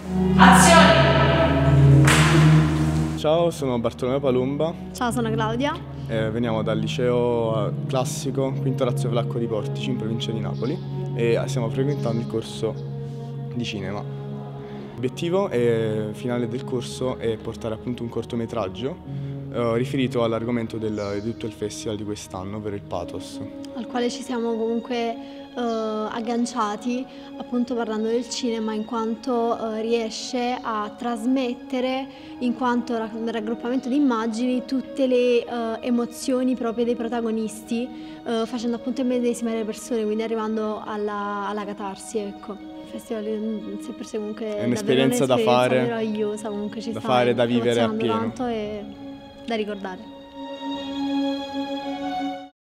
Azione! Ciao, sono Bartolomeo Palumba. Ciao, sono Claudia. Veniamo dal liceo classico Quinto Orazio Flacco di Portici in provincia di Napoli e stiamo frequentando il corso di cinema. L'obiettivo finale del corso è portare appunto un cortometraggio riferito all'argomento di tutto il festival di quest'anno, ovvero il pathos. Al quale ci siamo comunque agganciati, appunto parlando del cinema, in quanto riesce a trasmettere, in quanto raggruppamento di immagini, tutte le emozioni proprie dei protagonisti, facendo appunto immedesimare le persone, quindi arrivando alla catarsi, ecco. Il festival in sé per sé comunque è un'esperienza da fare, meravigliosa, comunque ci da sta fare, da vivere emozionando appieno. tanto e da ricordare.